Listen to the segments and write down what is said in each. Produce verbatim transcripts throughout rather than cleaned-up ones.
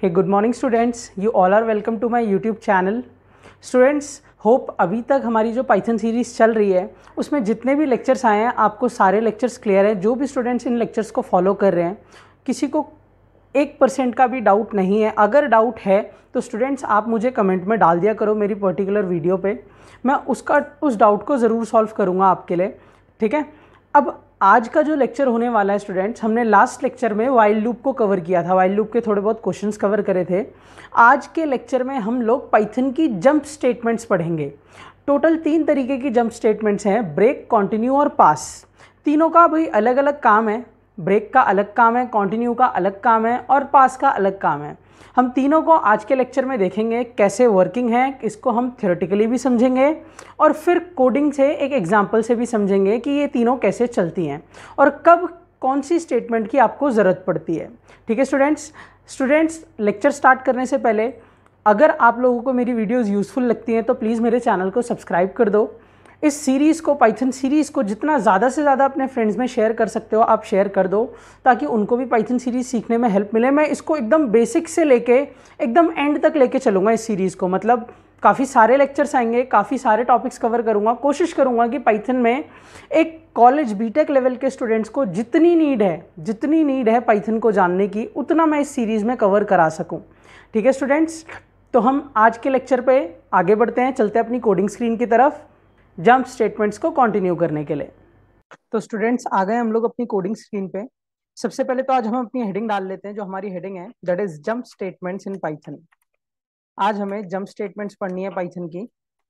Hey, good morning students. You all are welcome to my YouTube channel. Students, hope अभी तक हमारी जो Python series चल रही है उसमें जितने भी लेक्चर्स आए हैं आपको सारे लेक्चर्स क्लियर हैं। जो भी स्टूडेंट्स इन लेक्चर्स को फॉलो कर रहे हैं किसी को एक परसेंट का भी डाउट नहीं है। अगर डाउट है तो स्टूडेंट्स आप मुझे कमेंट में डाल दिया करो मेरी पर्टिकुलर वीडियो पे, मैं उसका उस डाउट को ज़रूर सॉल्व करूँगा आपके लिए। ठीक है, अब आज का जो लेक्चर होने वाला है स्टूडेंट्स, हमने लास्ट लेक्चर में वाइल लूप को कवर किया था, वाइल लूप के थोड़े बहुत क्वेश्चंस कवर करे थे। आज के लेक्चर में हम लोग पाइथन की जंप स्टेटमेंट्स पढ़ेंगे। टोटल तीन तरीके की जंप स्टेटमेंट्स हैं, ब्रेक, कॉन्टिन्यू और पास। तीनों का भाई अलग अलग काम है। ब्रेक का अलग काम है, कॉन्टिन्यू का अलग काम है और पास का अलग काम है। हम तीनों को आज के लेक्चर में देखेंगे कैसे वर्किंग है, इसको हम थ्योरेटिकली भी समझेंगे और फिर कोडिंग से एक एग्जांपल से भी समझेंगे कि ये तीनों कैसे चलती हैं और कब कौन सी स्टेटमेंट की आपको ज़रूरत पड़ती है। ठीक है स्टूडेंट्स, स्टूडेंट्स लेक्चर स्टार्ट करने से पहले अगर आप लोगों को मेरी वीडियोज़ यूज़फुल लगती हैं तो प्लीज़ मेरे चैनल को सब्सक्राइब कर दो। इस सीरीज़ को, पाइथन सीरीज़ को जितना ज़्यादा से ज़्यादा अपने फ्रेंड्स में शेयर कर सकते हो आप शेयर कर दो, ताकि उनको भी पाइथन सीरीज़ सीखने में हेल्प मिले। मैं इसको एकदम बेसिक से लेके एकदम एंड तक लेके चलूँगा इस सीरीज़ को, मतलब काफ़ी सारे लेक्चर्स आएंगे, काफ़ी सारे टॉपिक्स कवर करूँगा। कोशिश करूँगा कि पाइथन में एक कॉलेज बीटेक लेवल के स्टूडेंट्स को जितनी नीड है जितनी नीड है पाइथन को जानने की, उतना मैं इस सीरीज़ में कवर करा सकूँ। ठीक है स्टूडेंट्स, तो हम आज के लेक्चर पे आगे बढ़ते हैं, चलते हैं अपनी कोडिंग स्क्रीन की तरफ जंप स्टेटमेंट्स को कंटिन्यू करने के लिए। तो स्टूडेंट्स आ गए हम लोग अपनी कोडिंग स्क्रीन पे। सबसे पहले तो आज हम अपनी हेडिंग डाल लेते हैं, जो हमारी हेडिंग है that is jump statements in Python. आज हमें जंप स्टेटमेंट्स पढ़नी है पाइथन की।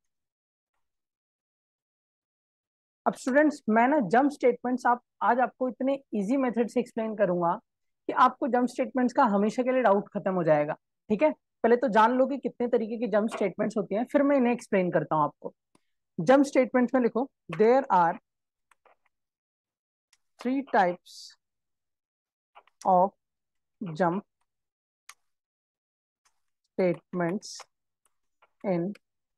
अब स्टूडेंट्स मैं ना जंप स्टेटमेंट्स आप आज आपको इतने इजी मेथड से एक्सप्लेन करूंगा कि आपको जंप स्टेटमेंट्स का हमेशा के लिए डाउट खत्म हो जाएगा। ठीक है, पहले तो जान लो कि कितने तरीके की जंप स्टेटमेंट्स होती हैं, फिर मैं इन्हें एक्सप्लेन करता हूँ आपको। जंप स्टेटमेंट्स में लिखो there are three types of jump statements in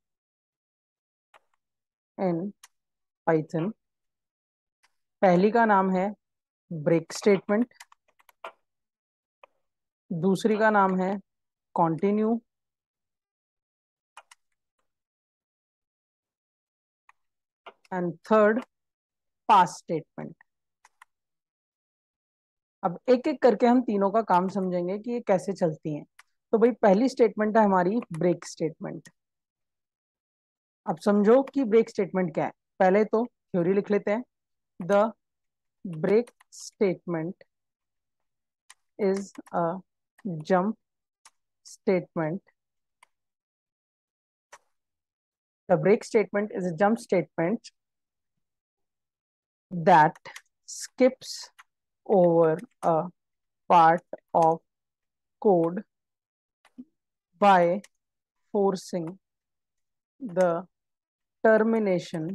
in Python. पहली का नाम है ब्रेक स्टेटमेंट, दूसरी का नाम है continue, and third pass statement. अब एक एक करके हम तीनों का काम समझेंगे कि ये कैसे चलती हैं। तो भाई पहली स्टेटमेंट है हमारी ब्रेक स्टेटमेंट। अब समझो कि ब्रेक स्टेटमेंट क्या है। पहले तो थ्योरी लिख लेते हैं। The break statement is a jump statement The break statement is a jump statement that skips over a part of code by forcing the termination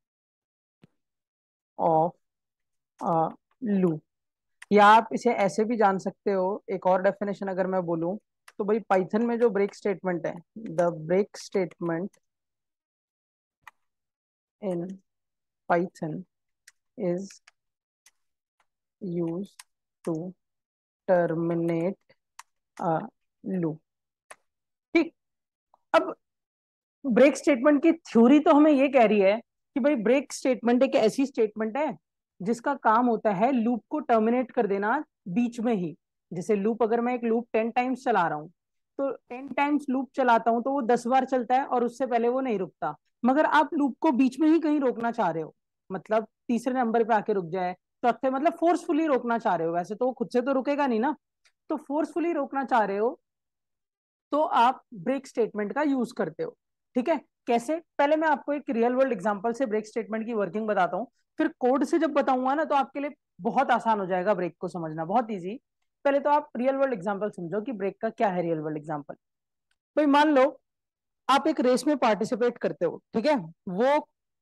of a loop। या आप इसे ऐसे भी जान सकते हो, एक और डेफिनेशन अगर मैं बोलूं तो भाई पाइथन में जो ब्रेक स्टेटमेंट है, the break statement in Python is used to terminate a loop। ठीक, अब ब्रेक स्टेटमेंट की थ्योरी तो हमें ये कह रही है कि भाई ब्रेक स्टेटमेंट एक ऐसी स्टेटमेंट है जिसका काम होता है लूप को टर्मिनेट कर देना बीच में ही। जैसे लूप, अगर मैं एक लूप टेन टाइम्स चला रहा हूँ तो टेन टाइम्स लूप चलाता हूँ तो वो दस बार चलता है और उससे पहले वो नहीं रुकता। मगर आप लूप को बीच में ही कहीं रोकना चाह रहे हो, मतलब तीसरे नंबर पे आके रुक जाए, चौथे मतलब फोर्सफुली रोकना चाह रहे हो। वैसे तो वो खुद से तो रुकेगा नहीं ना, तो फोर्सफुली रोकना चाह रहे हो तो आप ब्रेक स्टेटमेंट का यूज करते हो। ठीक है, कैसे? पहले मैं आपको एक रियल वर्ल्ड एग्जांपल से ब्रेक स्टेटमेंट की वर्किंग बताता हूँ, फिर कोड से जब बताऊंगा ना तो आपके लिए बहुत आसान हो जाएगा ब्रेक को समझना, बहुत इजी। पहले तो आप रियल वर्ल्ड एग्जांपल समझो कि ब्रेक का क्या है रियल वर्ल्ड एग्जांपल। भाई मान लो आप एक रेस में पार्टिसिपेट करते हो, ठीक है, वो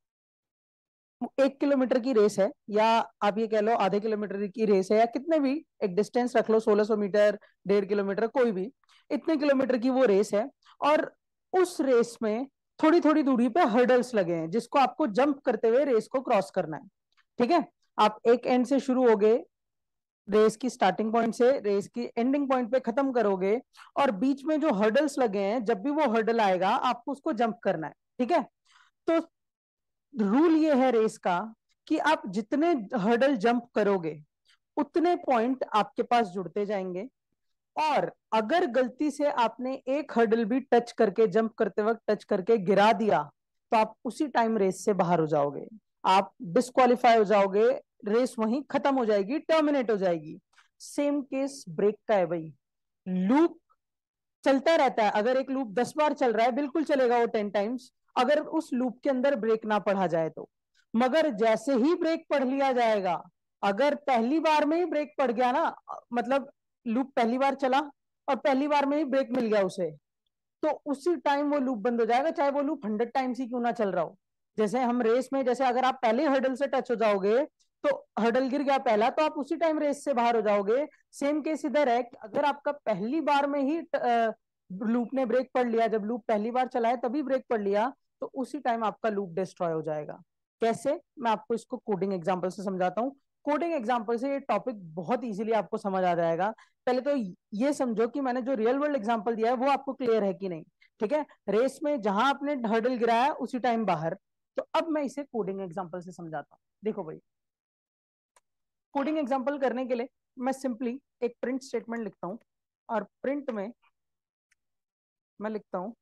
एक किलोमीटर की रेस है या आप ये कह लो आधे किलोमीटर की रेस है, या कितने भी एक डिस्टेंस रख लो, सोलह सौ मीटर, डेढ़ किलोमीटर, कोई भी इतने किलोमीटर की वो रेस है। और उस रेस में थोड़ी थोड़ी दूरी पे हर्डल्स लगे हैं जिसको आपको जंप करते हुए रेस को क्रॉस करना है। ठीक है, आप एक एंड से शुरू हो गए, रेस की स्टार्टिंग पॉइंट से रेस की एंडिंग पॉइंट पे खत्म करोगे, और बीच में जो हर्डल्स लगे हैं, जब भी वो हर्डल आएगा आपको उसको जंप करना है, ठीक है। तो रूल ये है रेस का कि आप जितने हर्डल जंप करोगे उतने पॉइंट आपके पास जुड़ते जाएंगे, और अगर गलती से आपने एक हर्डल भी टच करके, जंप करते वक्त टच करके गिरा दिया, तो आप उसी टाइम रेस से बाहर हो जाओगे, आप डिस्क्वालीफाई हो जाओगे, रेस वहीं खत्म हो जाएगी, टर्मिनेट हो जाएगी। सेम केस ब्रेक का है भाई। लूप चलता रहता है, अगर एक लूप दस बार चल रहा है बिल्कुल चलेगा वो टेन टाइम्स, अगर उस लूप के अंदर ब्रेक ना पढ़ा जाए तो। मगर जैसे ही ब्रेक पढ़ लिया जाएगा, अगर पहली बार में ही ब्रेक पड़ गया ना, मतलब लूप पहली बार चला और पहली बार में ही ब्रेक मिल गया उसे, तो उसी टाइम वो लूप बंद हो जाएगा, चाहे वो लूप हंड्रेड टाइम्स ही क्यों ना चल रहा हो। जैसे हम रेस में, जैसे अगर आप पहले हर्डल से टच हो जाओगे, तो हर्डल गिर गया पहला, तो आप उसी टाइम रेस से बाहर हो जाओगे। सेम केस इधर है कि अगर आपका पहली बार में ही लूप ने ब्रेक पढ़ लिया, जब लूप पहली बार चला है तभी ब्रेक पढ़ लिया, तो उसी टाइम आपका लूप डिस्ट्रॉय हो जाएगा। कैसे, मैं आपको इसको कोडिंग एग्जांपल से समझाता हूँ। कोडिंग एग्जांपल से ये टॉपिक बहुत इजीली आपको समझ आ जाएगा। पहले तो ये समझो कि मैंने जो रियल वर्ल्ड एग्जांपल दिया है वो आपको क्लियर है कि नहीं। ठीक है, रेस में जहां आपने हर्डल गिराया उसी टाइम बाहर। तो अब मैं इसे कोडिंग एग्जांपल से समझाता हूँ। देखो भाई, कोडिंग एग्जांपल करने के लिए मैं सिंपली एक प्रिंट स्टेटमेंट लिखता हूँ, और प्रिंट में मैं लिखता हूँ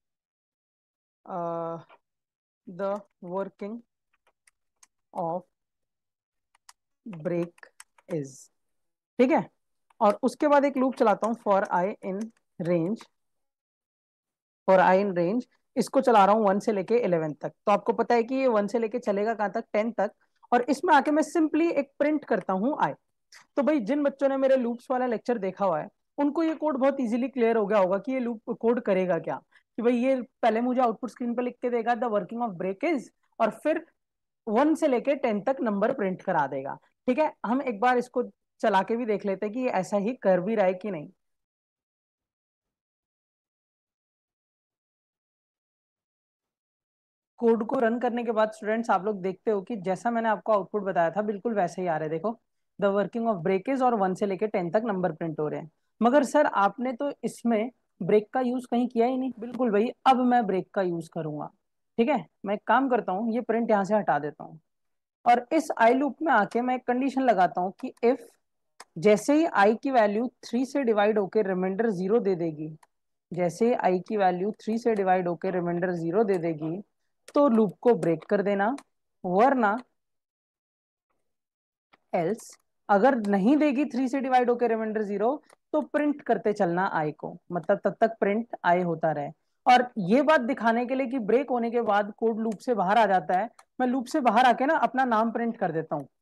the working of break is, ठीक है। और उसके बाद एक लूप चलाता हूँ, for i in range, for i in range, इसको चला रहा हूँ वन से लेके इलेवन तक। तो आपको पता है कि ये वन से लेके चलेगा कहाँ तक, टेन तक। और इसमें आके मैं सिंपली एक प्रिंट करता हूँ आई। तो भाई जिन बच्चों ने मेरे लूप्स वाला लेक्चर देखा हुआ है, उनको ये कोड बहुत इजीली क्लियर हो गया होगा कि ये लूप कोड करेगा क्या। कि भाई ये पहले मुझे आउटपुट स्क्रीन पे लिख के देगा the working of break is, और फिर वन से लेके टेन तक नंबर प्रिंट करा देगा। ठीक है, हम एक बार इसको चला के भी देख लेते हैं कि ये ऐसा ही कर भी रहा है कि नहीं। कोड को रन करने के बाद स्टूडेंट्स आप लोग देखते हो कि जैसा मैंने आपको आउटपुट बताया था बिल्कुल वैसे ही आ रहे हैं। देखो, द वर्किंग ऑफ ब्रेकेज, और वन से लेके टेन तक नंबर प्रिंट हो रहे हैं। मगर सर आपने तो इसमें ब्रेक का यूज कहीं किया ही नहीं। बिल्कुल भाई, अब मैं ब्रेक का यूज करूंगा। ठीक है, मैं एक काम करता हूँ, ये प्रिंट यहाँ से हटा देता हूँ, और इस आई लूप में आके मैं एक कंडीशन लगाता हूँ कि इफ, जैसे ही आई की वैल्यू थ्री से डिवाइड होकर रिमाइंडर जीरो दे देगी, जैसे आई की वैल्यू थ्री से डिवाइड होकर रिमाइंडर जीरो दे देगी, तो लूप को ब्रेक कर देना। वरना एल्स, अगर नहीं देगी थ्री से डिवाइड होकर रिमाइंडर जीरो, तो प्रिंट करते चलना आई को, मतलब तब तक प्रिंट आई होता रहे। और ये बात दिखाने के लिए कि ब्रेक होने के बाद कोड लूप से बाहर आ जाता है, मैं लूप से बाहर आके ना अपना नाम प्रिंट कर देता हूँ।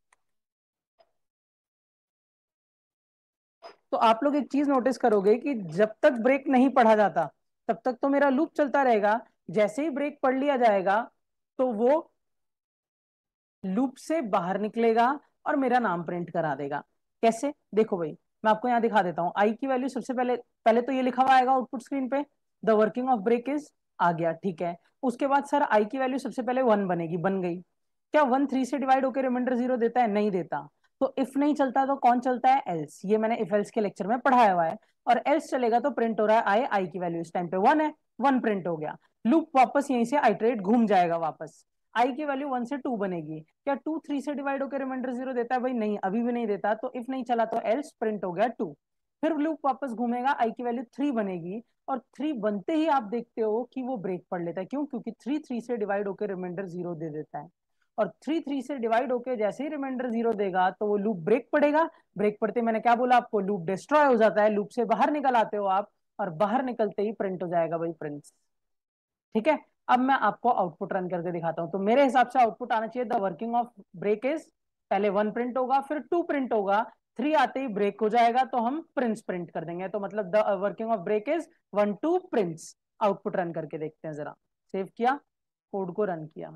तो आप लोग एक चीज नोटिस करोगे कि जब तक ब्रेक नहीं पढ़ा जाता तब तक तो मेरा लूप चलता रहेगा। जैसे ही ब्रेक पढ़ लिया जाएगा, तो वो लूप से बाहर निकलेगा और मेरा नाम प्रिंट करा देगा। कैसे, देखो भाई, मैं आपको यहां दिखा देता हूँ। आई की वैल्यू सबसे पहले पहले तो ये लिखा हुआ आएगा आउटपुट स्क्रीन पे, the working of break is, आ गया, ठीक है। उसके बाद सर आई की वैल्यू सबसे पहले वन बनेगी, बन गई। क्या वन थ्री से डिवाइड होकर रिमाइंडर जीरो देता है? नहीं देता। तो इफ नहीं चलता तो कौन चलता है? एल्स। ये मैंने इफ एल्स के लेक्चर में पढ़ाया हुआ है। और एल्स चलेगा तो प्रिंट हो रहा है आई, आई की वैल्यू इस टाइम पे वन है, वन प्रिंट हो गया। लूप वापस यहीं से आइटरेट घूम जाएगा वापस, आई की वैल्यू वन से टू बनेगी। क्या टू थ्री से डिवाइड होकर रिमाइंडर जीरो देता है? भाई नहीं, अभी भी नहीं देता। तो इफ नहीं चला तो एल्स, प्रिंट हो गया टू। फिर लूप वापस घूमेगा, आई की वैल्यू थ्री बनेगी, और थ्री बनते ही आप देखते हो कि वो ब्रेक पढ़ लेता है। क्यों? क्योंकि थ्री थ्री से डिवाइड होकर रिमाइंडर जीरो दे देता है। और थ्री थ्री से डिवाइड होकर जैसे ही रिमाइंडर जीरो देगा तो वो लूप ब्रेक पड़ेगा। ब्रेक पड़ते मैंने क्या बोला आपको? लूप डिस्ट्रॉय हो जाता है, लूप से बाहर निकल आते हो आप, और बाहर निकलते ही प्रिंट हो जाएगा भाई, प्रिंट। ठीक है, अब मैं आपको आउटपुट रन करके दिखाता हूं। तो मेरे हिसाब से आउटपुट आना चाहिए, the working of break is, पहले वन प्रिंट होगा, फिर टू प्रिंट होगा, थ्री आते ही ब्रेक हो जाएगा, तो हम प्रिंट्स प्रिंट कर देंगे। तो मतलब the working of break is one two prints. Output run करके देखते हैं जरा। सेव किया, कोड को रन किया,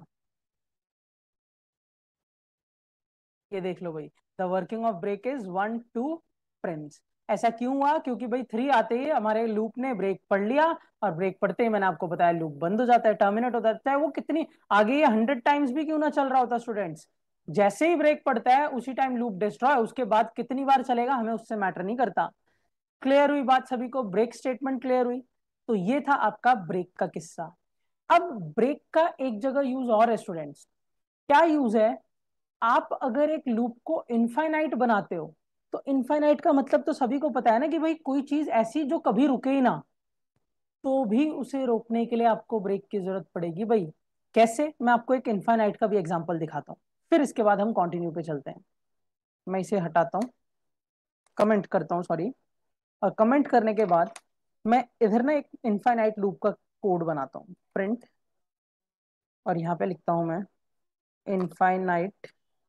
ये देख लो भाई, the working of break is one two prints. ऐसा क्यों हुआ? क्योंकि भाई थ्री आते ही हमारे लूप ने ब्रेक पढ़ लिया, और ब्रेक पढ़ते ही मैंने आपको बताया लूप बंद हो जाता है, टर्मिनेट होता है। चाहे वो कितनी आगे ये हंड्रेड टाइम्स भी क्यों ना चल रहा होता स्टूडेंट्स, जैसे ही ब्रेक पड़ता है उसी टाइम लूप डिस्ट्रॉय, उसके बाद कितनी बार चलेगा हमें उससे मैटर नहीं करता। क्लियर हुई बात सभी को? ब्रेक स्टेटमेंट क्लियर हुई? तो ये था आपका ब्रेक का किस्सा। अब ब्रेक का एक जगह यूज और है स्टूडेंट्स। क्या यूज है? आप अगर एक लूप को इनफाइनाइट बनाते हो, तो इनफाइनाइट का मतलब तो सभी को पता है ना, कि भाई कोई चीज ऐसी जो कभी रुके ही ना, तो भी उसे रोकने के लिए आपको ब्रेक की जरूरत पड़ेगी भाई। कैसे? मैं आपको एक इनफाइनाइट का भी एग्जांपल दिखाता हूँ, फिर इसके बाद हम कंटिन्यू पे चलते हैं। मैं इसे हटाता हूँ, कमेंट करता हूँ, सॉरी। और कमेंट करने के बाद मैं इधर ना एक इनफाइनाइट लूप का कोड बनाता हूँ, प्रिंट, और यहाँ पे लिखता हूँ मैं इनफाइनाइट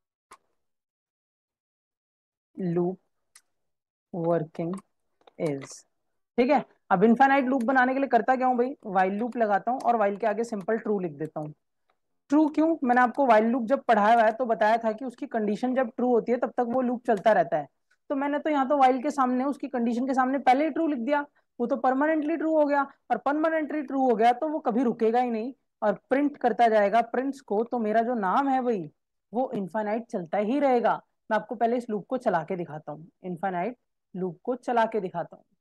लूप वर्किंग इज। ठीक है। अब इनफाइनाइट लूप बनाने के लिए करता क्या हूँ भाई, वाइल लूप लगाता हूँ और वाइल के आगे सिंपल ट्रू लिख देता हूँ। ट्रू क्यों? मैंने आपको वाइल लूप जब पढ़ाया हुआ है तो बताया था कि उसकी कंडीशन जब ट्रू होती है तब तक वो लूप चलता रहता है। तो मैंने तो यहाँ तो वाइल के सामने उसकी कंडीशन के सामने पहले ही ट्रू लिख दिया, वो तो परमानेंटली ट्रू हो गया। और परमानेंटली ट्रू हो गया तो वो कभी रुकेगा ही नहीं और प्रिंट करता जाएगा प्रिंट्स को। तो मेरा जो नाम है भाई वो इनफाइनाइट चलता ही रहेगा। मैं आपको पहले इस लूप को चला के दिखाता हूँ, इनफाइनाइट लूप को चला के दिखाता हूँ।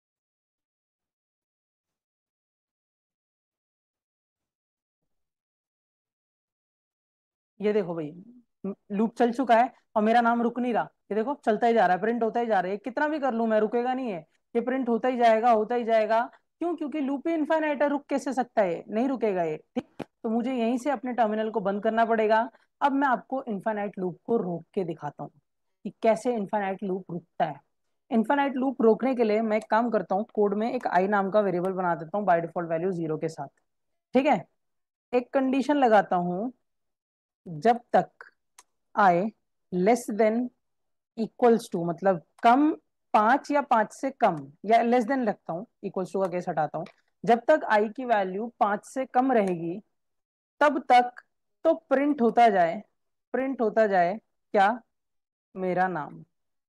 ये देखो भाई, लूप चल चुका है और मेरा नाम रुक नहीं रहा। ये देखो चलता ही जा रहा है, प्रिंट होता ही जा रहा है। कितना भी कर लूं मैं, रुकेगा नहीं है। ये प्रिंट होता ही जाएगा, होता ही जाएगा। क्यों? क्योंकि लूप ही इनफाइनाइट है, रुक कैसे सकता है? नहीं रुकेगा ये, ठीक। तो मुझे यहीं से अपने टर्मिनल को बंद करना पड़ेगा। अब मैं आपको इनफाइनाइट लूप को रोक के दिखाता हूँ कि कैसे इनफाइनाइट लूप रुकता है। इनफाइनाइट लूप रोकने के लिए मैं एक काम करता हूँ, कोड में एक आई नाम का वेरिएबल बना देता हूँ बाय डिफॉल्ट वैल्यू जीरो के साथ। ठीक है। एक कंडीशन लगाता हूँ, जब तक i less than equals to, मतलब कम, पांच या पांच से कम, या लेस देन रखता हूं, इक्वल्स टू का केस हटाता हूं। जब तक आई की वैल्यू पांच से कम रहेगी तब तक तो प्रिंट होता जाए, प्रिंट होता जाए क्या? मेरा नाम।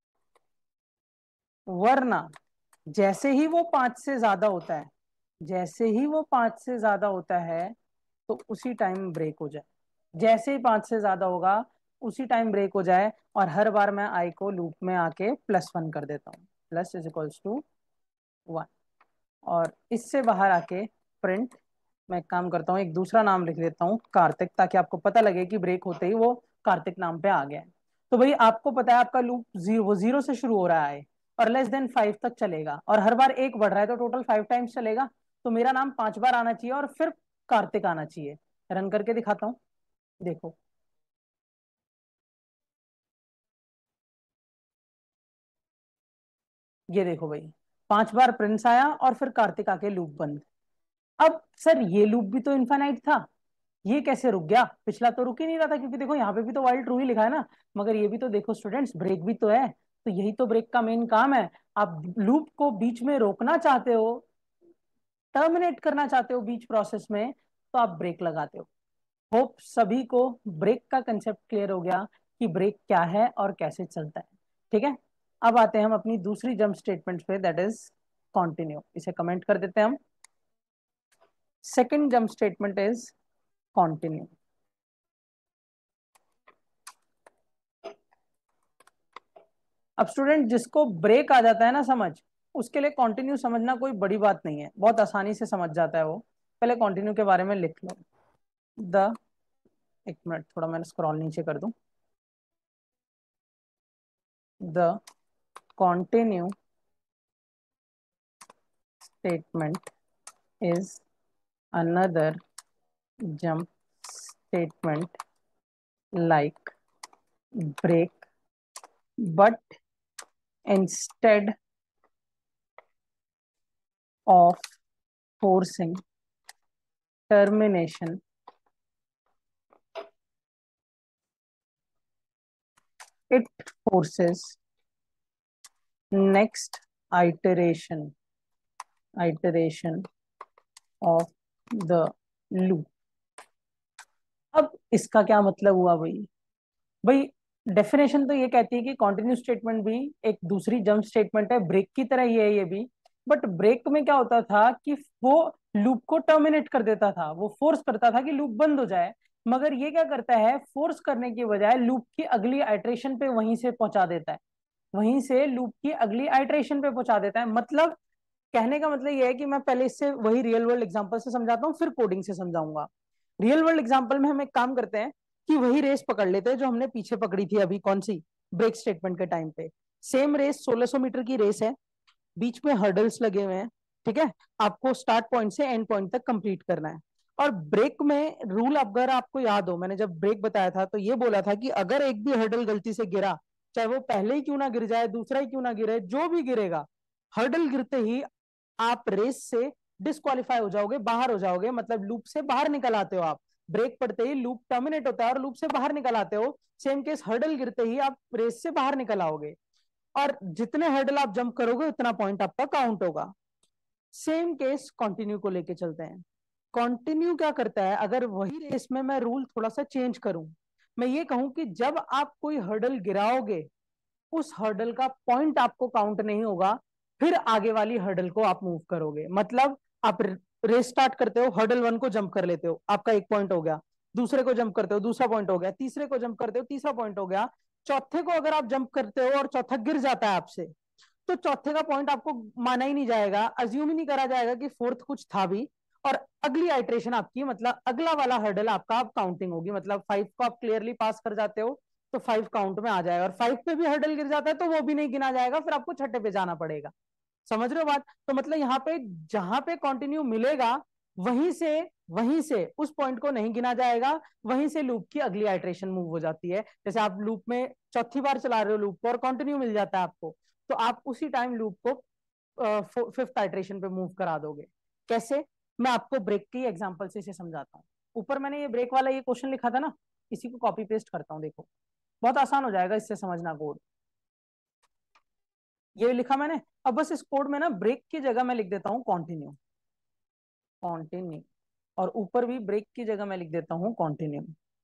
वरना जैसे ही वो पांच से ज्यादा होता है, जैसे ही वो पांच से ज्यादा होता है तो उसी टाइम ब्रेक हो जाए। जैसे ही पांच से ज्यादा होगा उसी टाइम ब्रेक हो जाए। और हर बार मैं आई को लूप में आके प्लस वन कर देता हूँ, plus is equals to one. और इससे बाहर आके प्रिंट, मैं एक काम करता हूँ, एक दूसरा नाम लिख देता हूँ कार्तिक, ताकि आपको पता लगे कि ब्रेक होते ही वो कार्तिक नाम पे आ गया है। तो भाई आपको पता है आपका लूप जीरो, वो जीरो से शुरू हो रहा है और लेस देन फाइव तक चलेगा, और हर बार एक बढ़ रहा है तो टोटल फाइव टाइम्स चलेगा। तो मेरा नाम पांच बार आना चाहिए और फिर कार्तिक आना चाहिए। रन करके दिखाता हूँ, देखो। ये देखो भाई, पांच बार प्रिंस आया और फिर कार्तिक आके लूप बंद। अब सर ये लूप भी तो इनफाइनाइट था, ये कैसे रुक गया? पिछला तो रुक ही नहीं रहा था, क्योंकि देखो यहाँ पे भी तो वाइल ट्रू ही लिखा है ना। मगर ये भी तो देखो स्टूडेंट्स, ब्रेक भी तो है। तो यही तो ब्रेक का मेन काम है। आप लूप को बीच में रोकना चाहते हो, टर्मिनेट करना चाहते हो बीच प्रोसेस में, तो आप ब्रेक लगाते हो। होप सभी को ब्रेक का कंसेप्ट क्लियर हो गया कि ब्रेक क्या है और कैसे चलता है। ठीक है। अब आते हैं हम अपनी दूसरी जंप स्टेटमेंट पे, दैट इज कंटिन्यू। इसे कमेंट कर देते हैं हम। Second jump statement is continue. अब स्टूडेंट जिसको ब्रेक आ जाता है ना समझ, उसके लिए कंटिन्यू समझना कोई बड़ी बात नहीं है, बहुत आसानी से समझ जाता है वो। पहले कंटिन्यू के बारे में लिख लो। द, एक मिनट थोड़ा मैंने स्क्रॉल नीचे कर दूं। The continue statement is another jump statement like break, but instead of forcing termination, it forces next iteration iteration of the loop। अब इसका क्या मतलब हुआ भाई? भाई डेफिनेशन तो ये कहती है कि कॉन्टिन्यू स्टेटमेंट भी एक दूसरी जंप स्टेटमेंट है, ब्रेक की तरह ही है ये भी। बट ब्रेक में क्या होता था कि वो लूप को टर्मिनेट कर देता था, वो फोर्स करता था कि लूप बंद हो जाए। मगर ये क्या करता है, फोर्स करने की बजाय लूप की अगली आइट्रेशन पे वहीं से पहुंचा देता है, वहीं से लूप की अगली आइट्रेशन पे पहुंचा देता है। मतलब कहने का मतलब ये है कि मैं पहले इससे वही रियल वर्ल्ड एग्जांपल से समझाता हूँ, फिर कोडिंग से समझाऊंगा। रियल वर्ल्ड एग्जांपल में हम एक काम करते हैं कि वही रेस पकड़ लेते हैं जो हमने पीछे पकड़ी थी अभी, कौन सी, ब्रेक स्टेटमेंट के टाइम पे। सेम रेस सोलह सौ मीटर की रेस है, बीच में हर्डल्स लगे हुए हैं, ठीक है, आपको स्टार्ट पॉइंट से एंड पॉइंट तक कंप्लीट करना है। और ब्रेक में रूल अगर आपको याद हो, मैंने जब ब्रेक बताया था तो ये बोला था कि अगर एक भी हर्डल गलती से गिरा, चाहे वो पहले ही क्यों ना गिर जाए, दूसरा ही क्यों ना गिरे, जो भी गिरेगा, हर्डल गिरते ही आप रेस से डिस्क्वालीफाई हो जाओगे, बाहर हो जाओगे, मतलब लूप से बाहर निकल आते हो आप। ब्रेक पड़ते ही लूप टर्मिनेट होता है और लूप से बाहर निकल आते हो। सेम केस हर्डल गिरते ही आप रेस से बाहर निकल आओगे, और जितने हर्डल आप जंप करोगे उतना पॉइंट आपका काउंट होगा। सेम केस कंटिन्यू को लेके चलते हैं। कंटिन्यू क्या करता है, अगर वही रेस में मैं रूल थोड़ा सा चेंज करूं, मैं ये कहूं कि जब आप कोई हर्डल गिराओगे, उस हर्डल का पॉइंट आपको काउंट नहीं होगा, फिर आगे वाली हर्डल को आप मूव करोगे। मतलब आप रेस स्टार्ट करते हो, हर्डल वन को जंप कर लेते हो, आपका एक पॉइंट हो गया, दूसरे को जंप करते हो, दूसरा पॉइंट हो गया, तीसरे को जंप करते हो, तीसरा पॉइंट हो गया, चौथे को अगर आप जंप करते हो और चौथा गिर जाता है आपसे, तो चौथे का पॉइंट आपको माना ही नहीं जाएगा, अज्यूम ही नहीं करा जाएगा कि फोर्थ कुछ था भी, और अगली आइट्रेशन आपकी, मतलब अगला वाला हर्डल आपका आप काउंटिंग होगी। मतलब फाइव को आप क्लियरली पास कर जाते हो तो फाइव काउंट में आ जाएगा, और फाइव पे भी हर्डल गिर जाता है तो वो भी नहीं गिना जाएगा, फिर आपको छठे पे जाना पड़ेगा। समझ रहे हो बात? तो मतलब यहाँ पे जहां पे कंटिन्यू मिलेगा, वहीं से वहीं से उस पॉइंट को नहीं गिना जाएगा, वहीं से लूप की अगली आइट्रेशन मूव हो जाती है। जैसे आप लूप में चौथी बार चला रहे हो लूप को और कंटिन्यू मिल जाता है आपको, तो आप उसी टाइम लूप को फिफ्थ आइट्रेशन पे मूव करा दोगे। कैसे? मैं आपको ब्रेक की एग्जांपल से इसे समझाता हूँ। ऊपर मैंने ये ब्रेक वाला ये क्वेश्चन लिखा था ना, इसी को कॉपी पेस्ट करता हूँ, देखो बहुत आसान हो जाएगा इससे समझना कोड। ये लिखा मैंने, अब बस इस कोड में ना ब्रेक की जगह मैं लिख देता हूँ कॉन्टिन्यू, कॉन्टिन्यू, और ऊपर भी ब्रेक की जगह मैं लिख देता हूँ कॉन्टिन्यू।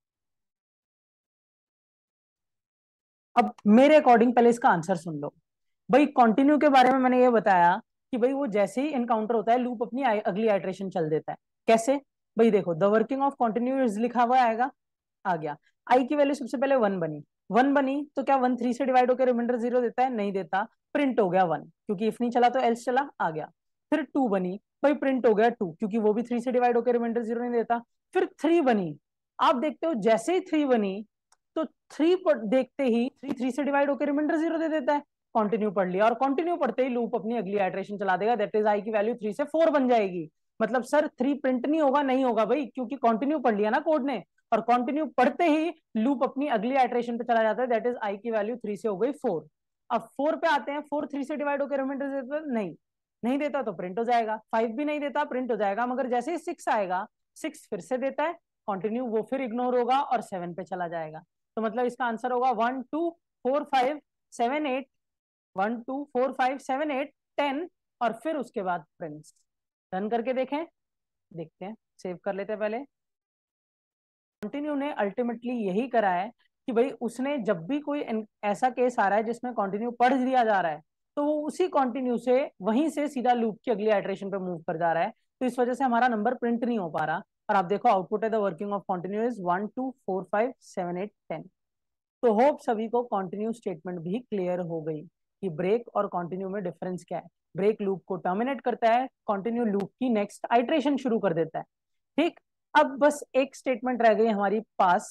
अब मेरे अकॉर्डिंग पहले इसका आंसर सुन लो। भाई कंटिन्यू के बारे में मैंने ये बताया कि भाई वो जैसे ही इनकाउंटर होता है लूप अपनी आई, अगली आइट्रेशन चल देता है। कैसे? भाई देखो, the working of continue is लिखा हुआ आएगा, आ गया। आई की वैल्यू सबसे पहले वन बनी, वन बनी तो क्या वन थ्री से डिवाइड होकर रिमाइंडर जीरो देता है? नहीं देता, प्रिंट हो गया वन, क्योंकि इफ नहीं चला तो एल्स चला, आ गया। फिर टू बनी, भाई प्रिंट हो गया टू, क्योंकि वो भी थ्री से डिवाइड होकर रिमाइंडर जीरो नहीं देता। फिर थ्री बनी, आप देखते हो जैसे ही थ्री बनी तो थ्री देखते ही थ्री थ्री से डिवाइड होकर रिमाइंडर जीरो दे देता है। कंटिन्यू पढ़ लिया, और कंटिन्यू पढ़ते ही लूप अपनी अगली आइट्रेशन चला देगा, दैट इज आई की वैल्यू थ्री से फोर बन जाएगी। मतलब सर थ्री प्रिंट नहीं होगा? नहीं होगा भाई, क्योंकि कंटिन्यू पढ़ लिया ना कोड ने, और कंटिन्यू पढ़ते ही लूप अपनी अगली आइट्रेशन पे चला जाता है, दैट इज आई की वैल्यू थ्री से हो गई फोर। अब फोर पे आते हैं, फोर थ्री से डिवाइड होकर रिमाइंडर देता है? नहीं, नहीं देता तो प्रिंट हो जाएगा। फाइव भी नहीं देता, प्रिंट हो जाएगा। मगर जैसे ही सिक्स आएगा, सिक्स फिर से देता है कंटिन्यू, वो फिर इग्नोर होगा और सेवन पे चला जाएगा। तो मतलब इसका आंसर होगा one two four five seven eight, one two four five seven eight ten, और फिर उसके बाद प्रिंट्स। रन करके देखें, देखते हैं, सेव कर लेते हैं पहले। कंटिन्यू ने अल्टीमेटली यही करा है कि भाई उसने जब भी कोई ऐसा केस आ रहा है जिसमें कंटिन्यू पढ़ दिया जा रहा है, तो वो उसी कंटिन्यू से वहीं से सीधा लूप की अगली आइट्रेशन पे मूव कर जा रहा है। तो इस वजह से हमारा नंबर प्रिंट नहीं हो पा रहा। और आप देखो आउटपुट है the working of continue is one two four five seven eight ten. तो होप सभी को कंटिन्यू स्टेटमेंट भी क्लियर हो गई कि ब्रेक और कंटिन्यू में डिफरेंस क्या है। ब्रेक लूप को टर्मिनेट करता है, कंटिन्यू लूप की नेक्स्ट आइट्रेशन शुरू कर देता है। ठीक, अब बस एक स्टेटमेंट रह गई हमारी, पास।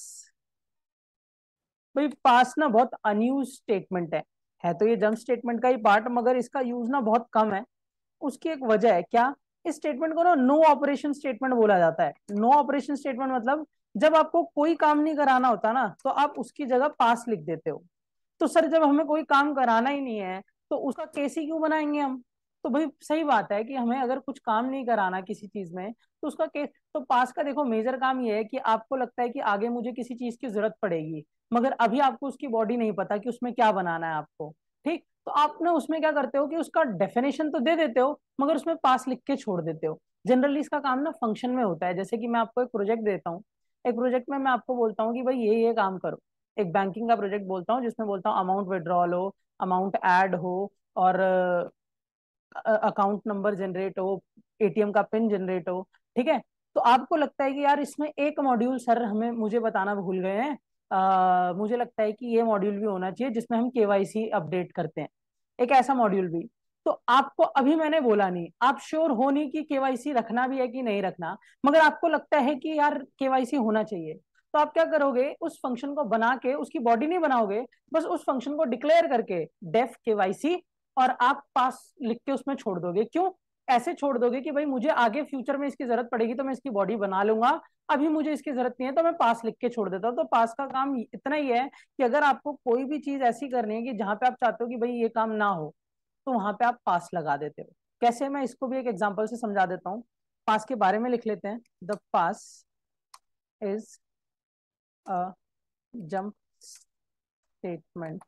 भाई पास ना बहुत अनयूज स्टेटमेंट है है तो ये जंप स्टेटमेंट का ही पार्ट, मगर इसका यूज ना बहुत कम है। उसकी एक वजह है क्या, इस स्टेटमेंट को ना नो ऑपरेशन स्टेटमेंट बोला जाता है। नो ऑपरेशन स्टेटमेंट मतलब जब आपको कोई काम नहीं कराना होता ना, तो आप उसकी जगह पास लिख देते हो। तो सर जब हमें कोई काम कराना ही नहीं है तो उसका केस ही क्यों बनाएंगे हम? तो भाई सही बात है कि हमें अगर कुछ काम नहीं कराना किसी चीज में, तो उसका केस, तो पास का देखो मेजर काम ये है कि आपको लगता है कि आगे मुझे किसी चीज की जरूरत पड़ेगी, मगर अभी आपको उसकी बॉडी नहीं पता कि उसमें क्या बनाना है आपको। ठीक, तो आप ना उसमें क्या करते हो कि उसका डेफिनेशन तो दे देते हो, मगर उसमें पास लिख के छोड़ देते हो। जनरली इसका काम ना फंक्शन में होता है। जैसे कि मैं आपको एक प्रोजेक्ट देता हूँ, एक प्रोजेक्ट में मैं आपको बोलता हूँ कि भाई ये ये काम करो। एक बैंकिंग का प्रोजेक्ट बोलता हूँ जिसमें बोलता हूँ अमाउंट विड्रॉल हो, अमाउंट ऐड हो, और अकाउंट नंबर जनरेट हो, एटीएम का पिन जनरेट हो। ठीक है, तो आपको लगता है कि यार इसमें एक मॉड्यूल सर हमें मुझे बताना भूल गए हैं, आ, मुझे लगता है कि ये मॉड्यूल भी होना चाहिए जिसमें हम केवाईसी अपडेट करते हैं, एक ऐसा मॉड्यूल भी। तो आपको अभी मैंने बोला नहीं, आप श्योर हो नहीं कि केवाईसी रखना भी है कि नहीं रखना, मगर आपको लगता है कि यार केवाईसी होना चाहिए, तो आप क्या करोगे, उस फंक्शन को बना के उसकी बॉडी नहीं बनाओगे, बस उस फंक्शन को डिक्लेयर करके डेफ केवाईसी, और आप पास लिख के उसमें छोड़ दोगे। क्यों ऐसे छोड़ दोगे कि भाई मुझे आगे फ्यूचर में इसकी जरूरत पड़ेगी तो मैं इसकी बॉडी बना लूंगा, अभी मुझे इसकी जरूरत नहीं है तो मैं पास लिख के छोड़ देता हूँ। तो पास का काम इतना ही है कि अगर आपको कोई भी चीज ऐसी करनी है कि जहां पे आप चाहते हो कि भाई ये काम ना हो, तो वहां पे आप पास लगा देते हो। कैसे, मैं इसको भी एक एग्जांपल से समझा देता हूँ। पास के बारे में लिख लेते हैं। The pass is a jump statement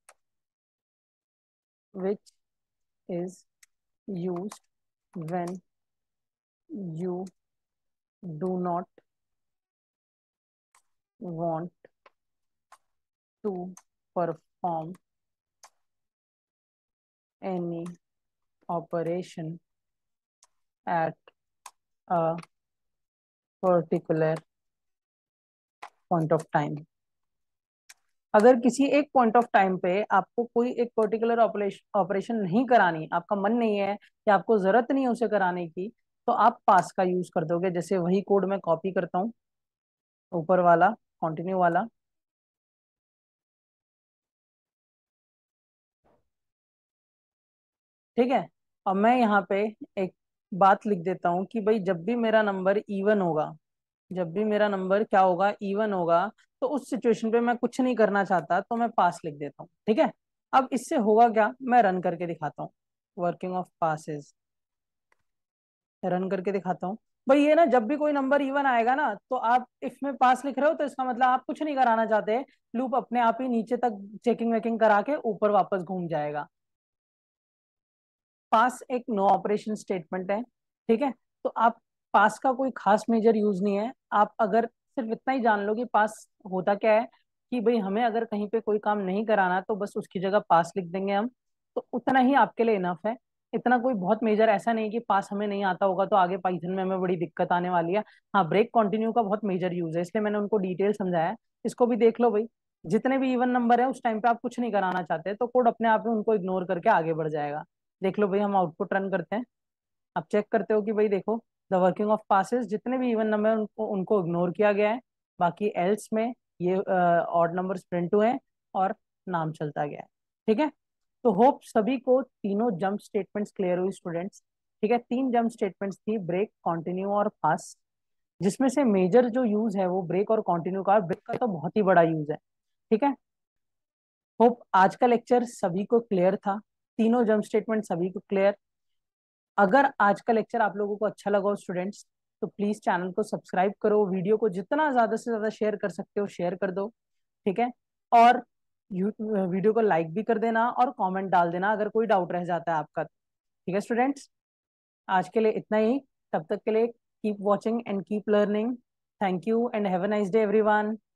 which is used when you do not want to perform any operation at a particular point of time। अगर किसी एक पॉइंट ऑफ टाइम पे आपको कोई एक पर्टिकुलर ऑपरेशन नहीं करानी, आपका मन नहीं है या आपको जरूरत नहीं है उसे कराने की, तो आप पास का यूज कर दोगे। जैसे वही कोड मैं कॉपी करता हूँ, ऊपर वाला कंटिन्यू वाला, ठीक है। और मैं यहाँ पे एक बात लिख देता हूँ कि भाई जब भी मेरा नंबर इवन होगा, जब भी मेरा नंबर क्या होगा, इवन होगा, तो उस सिचुएशन पे मैं कुछ नहीं करना चाहता तो मैं पास लिख देता हूँ, ठीक है। अब इससे होगा क्या, मैं रन करके दिखाता हूँ। वर्किंग ऑफ पासेस, रन करके दिखाता हूँ। भाई ये ना, जब भी कोई नंबर इवन आएगा ना, तो आप इफ में पास लिख रहे हो तो इसका मतलब आप कुछ नहीं कराना चाहते, लूप अपने आप ही नीचे तक चेकिंग वेकिंग करा के ऊपर वापस घूम जाएगा। पास एक नो ऑपरेशन स्टेटमेंट है, ठीक है। तो आप पास का कोई खास मेजर यूज नहीं है। आप अगर सिर्फ इतना ही जान लो कि पास होता क्या है, कि भाई हमें अगर कहीं पे कोई काम नहीं कराना तो बस उसकी जगह पास लिख देंगे हम, तो उतना ही आपके लिए इनफ है। इतना कोई बहुत मेजर ऐसा नहीं कि पास हमें नहीं आता होगा तो आगे पाइथन में हमें बड़ी दिक्कत आने वाली है। हाँ, ब्रेक कंटिन्यू का बहुत मेजर यूज है, इसलिए मैंने उनको डिटेल समझाया है। इसको भी देख लो भाई, जितने भी इवन नंबर है उस टाइम पे आप कुछ नहीं कराना चाहते तो कोड अपने आप ही उनको इग्नोर करके आगे बढ़ जाएगा। देख लो भाई, हम आउटपुट रन करते हैं। आप चेक करते हो कि भाई देखो, द वर्किंग ऑफ पासेस, जितने भी इवन नंबर उनको उनको इग्नोर किया गया है, बाकी एल्स में ये ऑड नंबर्स प्रिंट हुए हैं और नाम चलता गया है, ठीक है। तो होप सभी को तीनों जंप स्टेटमेंट्स क्लियर हुई स्टूडेंट्स, ठीक है। तीन जंप स्टेटमेंट्स थी, ब्रेक, कॉन्टिन्यू और पास, जिसमें से मेजर जो यूज है वो ब्रेक और कॉन्टिन्यू का। ब्रेक का तो बहुत ही बड़ा यूज है, ठीक है। होप आज का लेक्चर सभी को क्लियर था, तीनों जंप स्टेटमेंट सभी को क्लियर। अगर आज का लेक्चर आप लोगों को अच्छा लगा हो स्टूडेंट्स, तो प्लीज चैनल को सब्सक्राइब करो, वीडियो को जितना ज्यादा से ज्यादा शेयर कर सकते हो शेयर कर दो, ठीक है। और यू- वीडियो को लाइक भी कर देना और कमेंट डाल देना अगर कोई डाउट रह जाता है आपका, ठीक है स्टूडेंट्स। आज के लिए इतना ही, तब तक के लिए keep watching and keep learning. Thank you and have a nice day everyone.